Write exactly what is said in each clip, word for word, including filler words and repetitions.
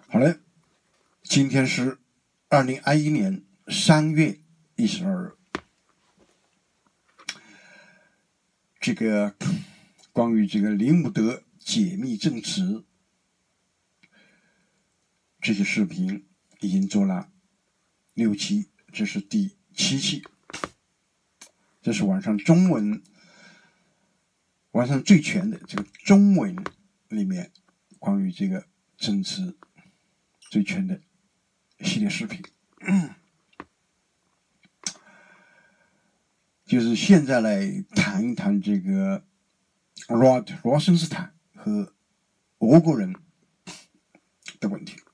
好了，今天是二零二一年三月一十二日。这个关于这个林伍德解密证词这些视频已经做了六期，这是第七期。这是网上中文网上最全的这个中文里面关于这个证词最全的系列视频。就是现在来谈一谈这个 Rod 罗森斯坦和俄国人的问题。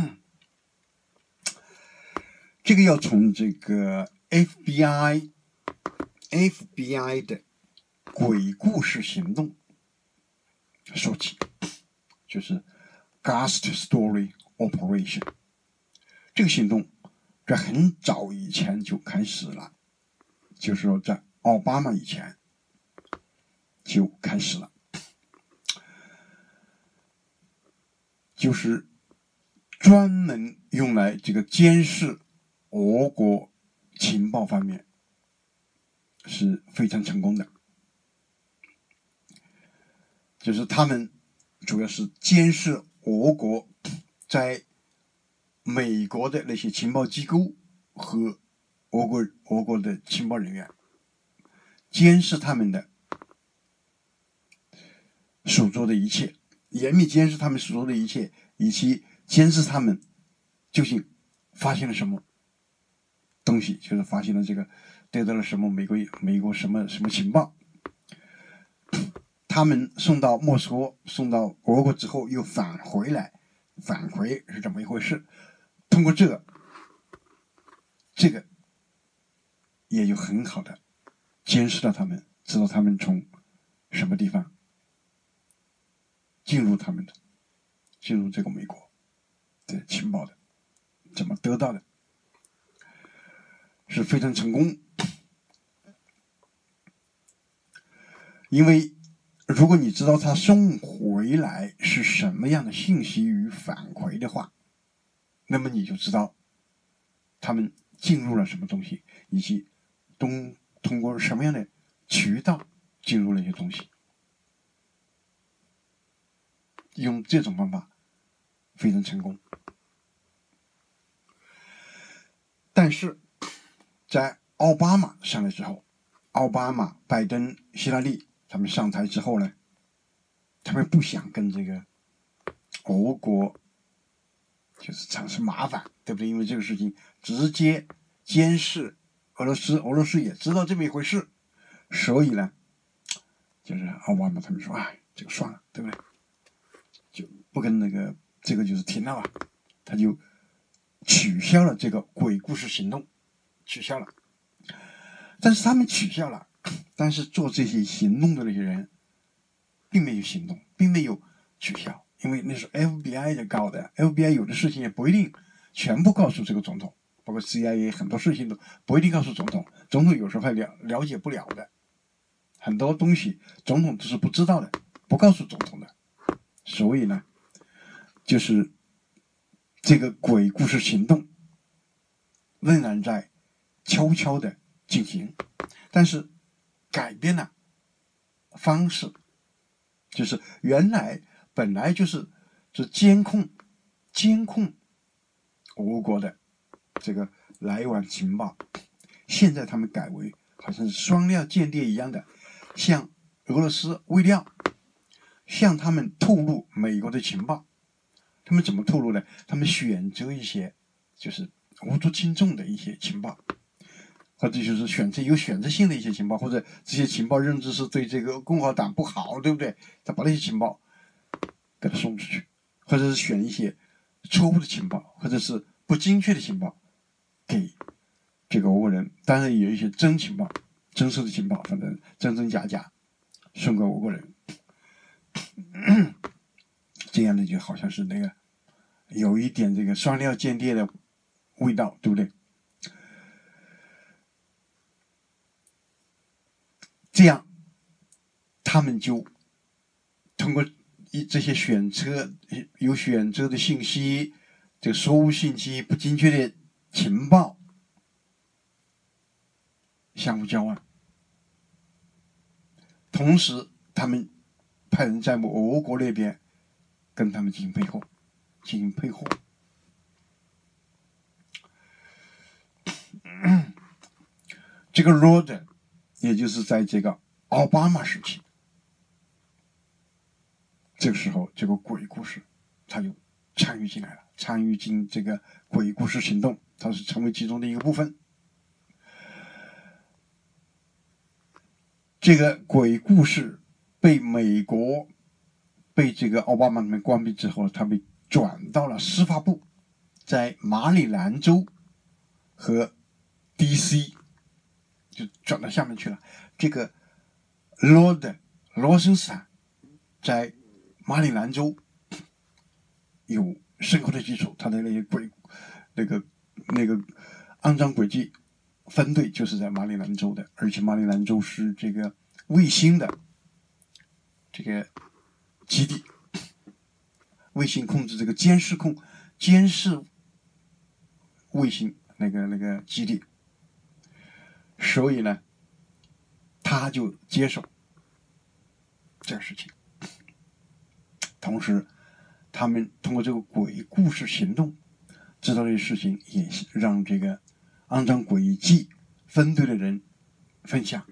这个要从这个 F B I F B I 的鬼故事行动说起，就是 Ghost Story Operation。这个行动在很早以前就开始了，就是说在奥巴马以前就开始了，就是专门用来这个监视俄国情报方面是非常成功的。就是他们主要是监视俄国在美国的那些情报机构和俄国俄国的情报人员，监视他们的所做的一切，严密监视他们所做的一切，以及监视他们究竟发现了什么东西，就是发现了这个得到了什么美国美国什么什么情报。他们送到莫斯科，送到俄国之后又返回来，返回是怎么一回事？通过这个，这个也就很好的监视到他们，知道他们从什么地方进入他们的，进入这个美国的情报的，怎么得到的，是非常成功。因为如果你知道他送回来是什么样的信息与反馈的话，那么你就知道他们进入了什么东西，以及通通过什么样的渠道进入了一些东西。用这种方法非常成功。但是在奥巴马上来之后，奥巴马、拜登、希拉里他们上台之后呢，他们不想跟这个俄国就是产生麻烦，对不对？因为这个事情直接监视俄罗斯，俄罗斯也知道这么一回事，所以呢，就是奥巴马他们说，哎，这个算了，对不对？就不跟那个这个就是停了吧，他就取消了这个鬼故事行动，取消了。但是他们取消了，但是做这些行动的那些人并没有行动，并没有取消，因为那是 F B I 的搞的 ，F B I 有的事情也不一定全部告诉这个总统，包括 C I A 很多事情都不一定告诉总统，总统有时候还了了解不了的，很多东西总统都是不知道的，不告诉总统的。所以呢，就是这个鬼故事行动仍然在悄悄的进行，但是改变了方式，就是原来本来就是是监控监控俄国的这个来往情报，现在他们改为好像是双料间谍一样的，向俄罗斯喂料，向他们透露美国的情报。他们怎么透露呢？他们选择一些就是无足轻重的一些情报，或者就是选择有选择性的一些情报，或者这些情报认知是对这个共和党不好，对不对？他把那些情报给他送出去，或者是选一些错误的情报，或者是不精确的情报给这个俄国人。当然有一些真情报、真实的情报，反正真真假假送给俄国人。这样的就好像是那个有一点这个双料间谍的味道，对不对？这样他们就通过这些选择有选择的信息， 这个错误信息、不精确的情报相互交换。同时，他们派人在俄国那边跟他们进行配合，进行配合。这个 Rod， 也就是在这个奥巴马时期，这个时候这个鬼故事他就参与进来了，参与进这个鬼故事行动，他是成为其中的一个部分。这个鬼故事被美国被这个奥巴马他们关闭之后，他被转到了司法部，在马里兰州和 D C 就转到下面去了。这个罗德罗森斯坦在马里兰州有深厚的基础，他的那些鬼那个那个肮脏诡计分队就是在马里兰州的，而且马里兰州是这个卫星的这个基地，卫星控制这个监视控监视卫星那个那个基地，所以呢，他就接手这个事情。同时，他们通过这个鬼故事行动，知道这些事情，也让这个肮脏诡计分队的人分享。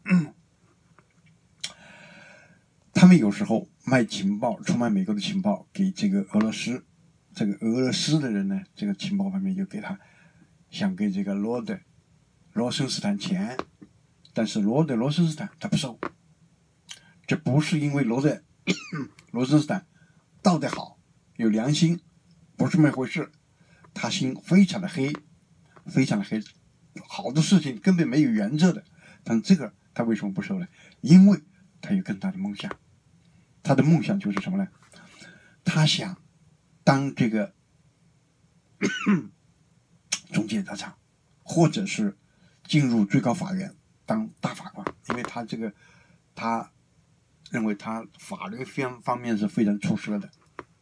他们有时候卖情报，出卖美国的情报给这个俄罗斯，这个俄罗斯的人呢，这个情报方面就给他想给这个罗德罗森斯坦钱，但是罗德罗森斯坦他不收。这不是因为罗德罗森斯坦道德好有良心，不是这么一回事，他心非常的黑，非常的黑，好多事情根本没有原则的。但这个他为什么不收呢？因为他有更大的梦想，他的梦想就是什么呢？他想当这个中介大厂，或者是进入最高法院当大法官，因为他这个他认为他法律方方面是非常出色的，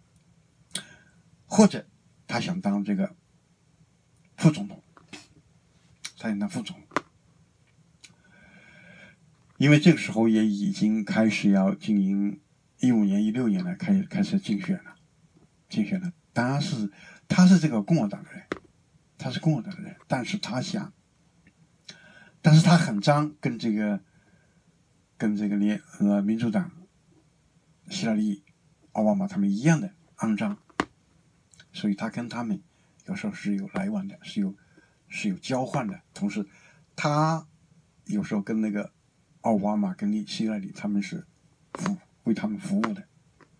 或者他想当这个副总统，他想当副总统。因为这个时候也已经开始要经营一五年、一六年了，开始开始竞选了，竞选了。他是他是这个共和党的人，他是共和党的人，但是他想，但是他很脏，跟这个跟这个联呃民主党希拉里、奥巴马他们一样的肮脏，所以他跟他们有时候是有来往的，是有是有交换的。同时，他有时候跟那个奥巴马跟希拉里他们是服为他们服务的。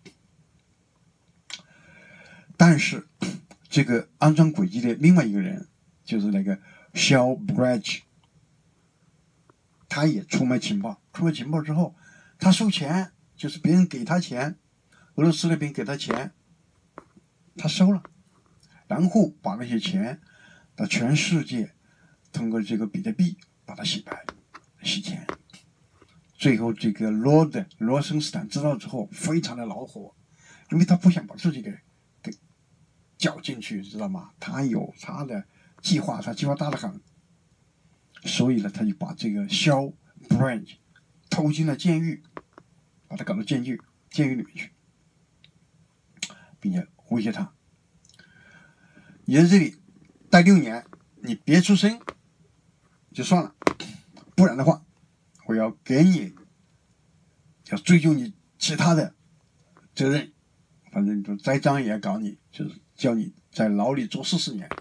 但是这个肮脏诡计的另外一个人就是那个 Shel Bridge， 他也出卖情报，出卖情报之后，他收钱，就是别人给他钱，俄罗斯那边给他钱，他收了，然后把那些钱到全世界通过这个比特币把它洗白、洗钱。最后这个罗德罗森斯坦知道之后非常的恼火，因为他不想把自己给给搅进去，知道吗？他有他的计划，他计划大得很，所以呢，他就把这个肖 Branch 投进了监狱，把他搞到监狱监狱里面去，并且威胁他：你在这里待六年，你别出声就算了，不然的话，我要给你要追究你其他的责任，反正就栽赃也要搞你，就是叫你在牢里坐四十年。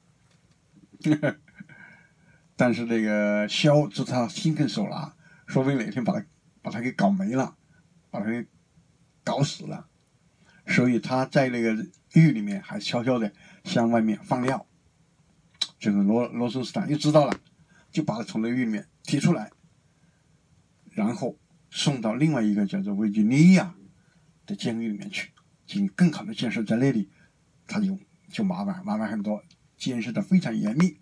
但是这个肖知道他心狠手辣，说不定哪天把他把他给搞没了，把他给搞死了，所以他在那个狱里面还悄悄的向外面放料。这个罗罗森斯坦又知道了，就把他从那狱里面提出来，然后送到另外一个叫做维吉尼亚的监狱里面去，进行更好的建设。在那里，他就就麻烦麻烦很多，监视的非常严密。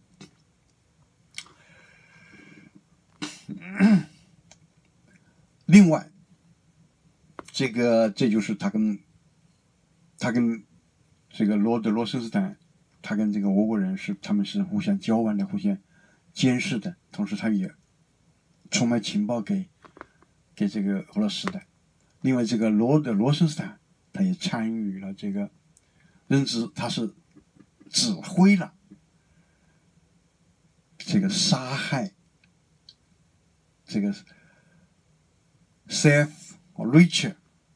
另外，这个这就是他跟他跟这个罗德罗森斯坦，他跟这个俄国人是他们是互相交往的，互相监视的，同时他也出卖情报给给这个俄罗斯的。另外，这个罗德罗森斯坦他也参与了这个，认知他是指挥了这个杀害这个 Saif Richard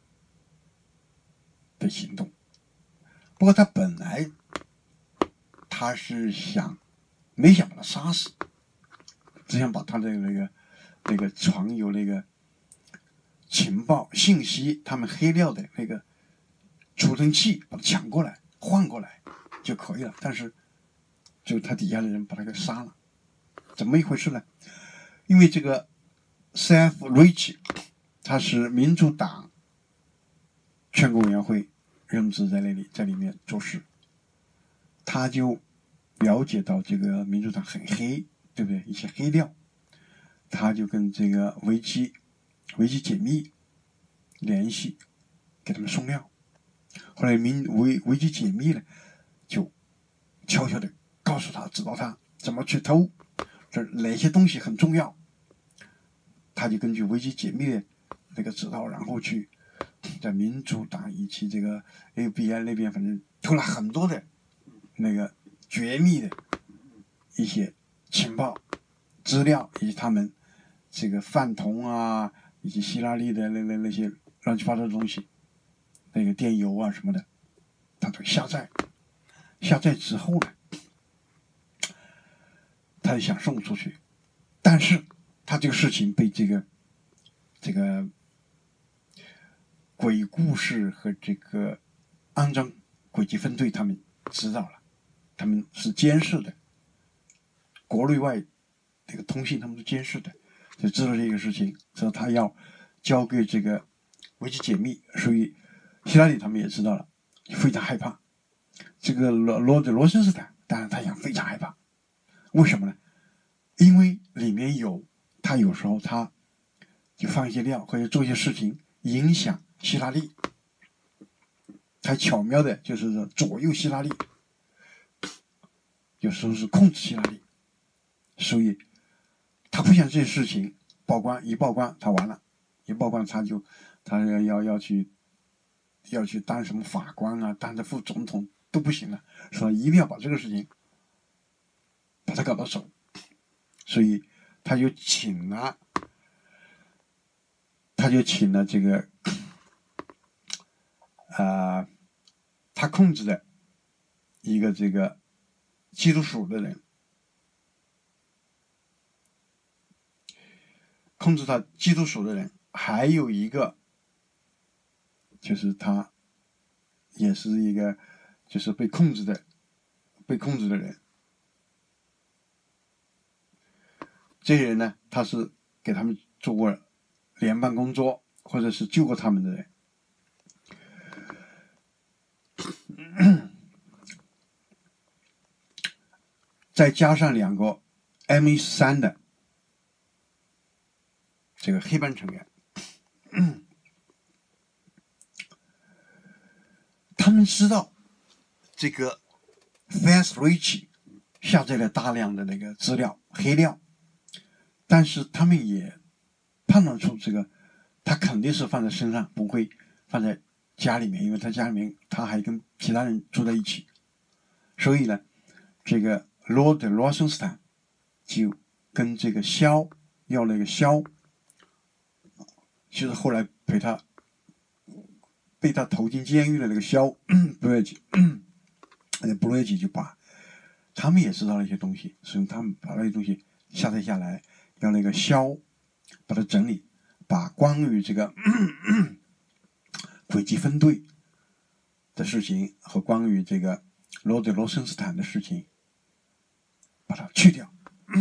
的行动。不过他本来他是想没想把他杀死，只想把他的那个那个传有那个情报信息，他们黑料的那个储存器把它抢过来换过来就可以了。但是就他底下的人把他给杀了，怎么一回事呢？因为这个 Saif Richard 他是民主党全国委员会任职在那里，在里面做事，他就了解到这个民主党很黑，对不对？一些黑料，他就跟这个维基维基解密联系，给他们送料。后来民维维基解密呢，就悄悄的告诉他，指导他怎么去偷，这哪些东西很重要。他就根据维基解密的那个指导，然后去在民主党以及这个 F B I 那边，反正偷了很多的那个绝密的一些情报资料，以及他们这个贩童啊，以及希拉里的那那那些乱七八糟的东西，那个电邮啊什么的，他都下载。下载之后呢，他就想送出去，但是他这个事情被这个这个鬼故事和这个肮脏诡计分队他们知道了，他们是监视的，国内外这个通信他们是监视的，就知道这个事情，知道他要交给这个维基解密，所以希拉里他们也知道了，非常害怕。这个罗罗德罗森斯坦当然他也非常害怕，为什么呢？因为里面有他有时候他就放一些料或者做一些事情影响希拉里，他巧妙的就是左右希拉里，有时候是控制希拉里，所以他不想这些事情曝光，一曝光他完了，一曝光他就他要要要去要去当什么法官啊，当着副总统都不行了，所以一定要把这个事情把他搞到手，所以他就请了他就请了这个啊、呃，他控制的一个这个缉毒署的人，控制他缉毒署的人，还有一个就是他也是一个就是被控制的被控制的人。这些人呢，他是给他们做过联邦工作，或者是救过他们的人。再加上两个 M 十三 的这个黑帮成员，他们知道这个 Saif Richard 下载了大量的那个资料黑料，但是他们也判断出这个他肯定是放在身上，不会放在家里面，因为他家里面他还跟其他人住在一起，所以呢，这个罗德罗森斯坦就跟这个肖要那个肖，就是后来陪他被他投进监狱的那个肖布雷吉，那布雷吉就把他们也知道了一些东西，所以他们把那些东西下载下来，让那个肖把它整理，把关于这个诡计分队的事情和关于这个罗德罗森斯坦的事情把它去掉，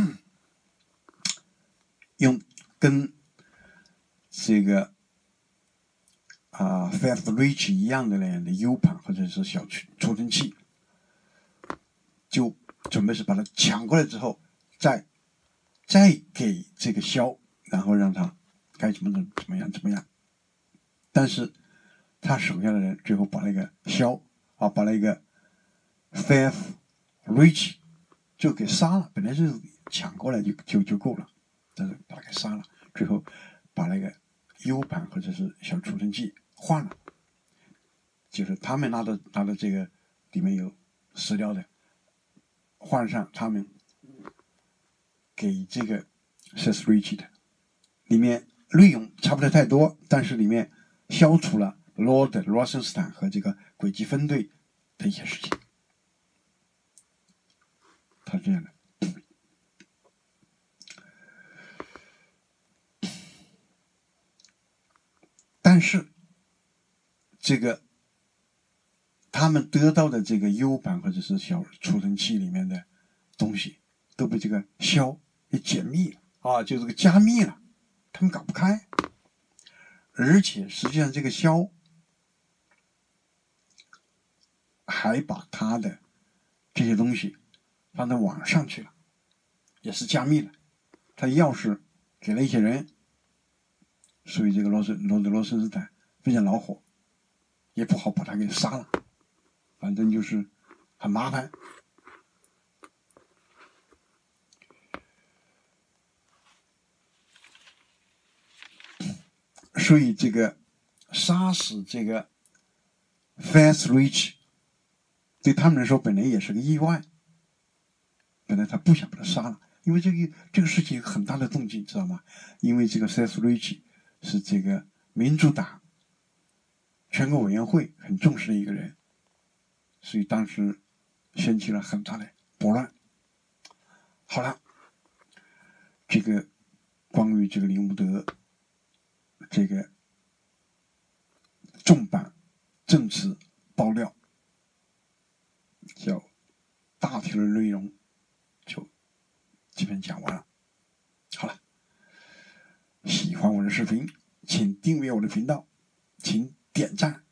用跟这个啊 Saif Richard 一样的那样的 U 盘或者是小储存器，就准备是把它抢过来之后，再再给这个肖，然后让他该怎么怎么怎么样怎么样。但是他手下的人最后把那个肖啊啊，把那个 Faith Rich 就给杀了，本来是抢过来就就就够了，但是把他给杀了，最后把那个 U 盘或者是小储存器换了，就是他们拿的拿的这个里面有资料的，换上他们给这个 Faith Rich 的，里面内容差不了太多，但是里面消除了 Lord Rosenstein 和这个诡计分队的一些事情。他是这样的。但是这个他们得到的这个 U 盘或者是小储存器里面的东西都被这个枭给解密了啊，就这个加密了，他们搞不开。而且实际上这个枭还把他的这些东西放到网上去了，也是加密了。他钥匙给了一些人，所以这个罗斯罗德罗森斯坦非常恼火，也不好把他给杀了，反正就是很麻烦。所以这个杀死这个 Faith Rich 对他们来说本来也是个意外，本来他不想把他杀了，因为这个这个事情有很大的动静，知道吗？因为这个 Faith Rich 是这个民主党全国委员会很重视的一个人，所以当时掀起了很大的波乱。好了，这个关于这个林伍德这个重磅政治爆料，叫大体的内容就基本讲完了。好了，喜欢我的视频，请订阅我的频道，请点赞。